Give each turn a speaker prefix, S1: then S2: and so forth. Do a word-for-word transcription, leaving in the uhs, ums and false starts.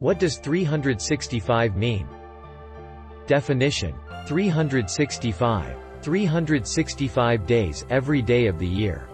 S1: What does three hundred sixty-five mean? Definition. three hundred sixty-five. three hundred sixty-five days every day of the year.